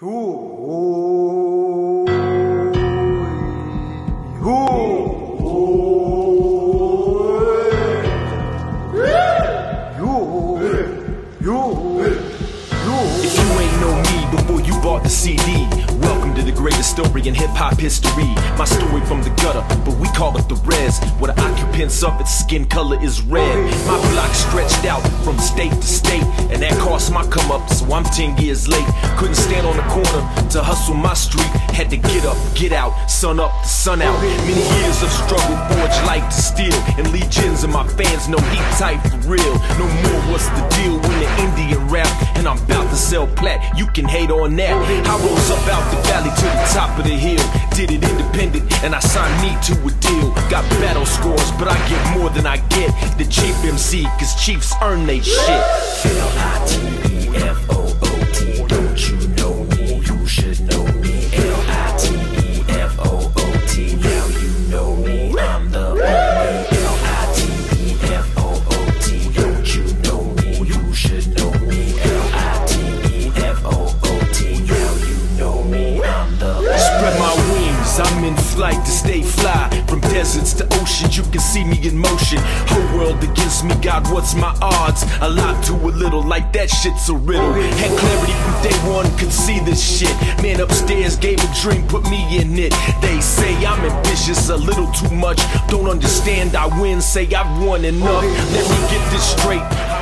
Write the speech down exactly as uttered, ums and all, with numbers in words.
You, If you ain't know me before you bought the C D, welcome to the greatest story in hip-hop history. My story from the gutter, but we call it the res, where the occupants of its skin color is red. My block stretched out from state to state, and that cost my come up, so I'm ten years late. Couldn't stand on the corner to hustle my street, had to get up, get out, sun up to sun out. Many years of struggle forged like to steel, and legions of my fans know heat tight for real. No more what's the deal when the Indian rap, and I'm about to sell plat, you can hate on that. I rose up out the valley to the top of the hill, did it independent, and I signed me to a deal. Got battle scores, but I get more than I get. The chief M C, cause chiefs earn they shit. L I T E F O O T, don't you know me? You should know me. L I T E F O O T, now you know me, I'm the only. L I T E F O O T, don't you know me? You should know me. L I T E F O O T, now you know me, I'm the only. Spread my wings, I'm in flight to stay fly. From deserts to oceans, you can see me in motion. Whole world against me, God, what's my odds? A lot to a little, like that shit's a riddle. Had clarity from day one, could see this shit. Man upstairs gave a dream, put me in it. They say I'm ambitious, a little too much. Don't understand, I win, say I've won enough. Let me get this straight.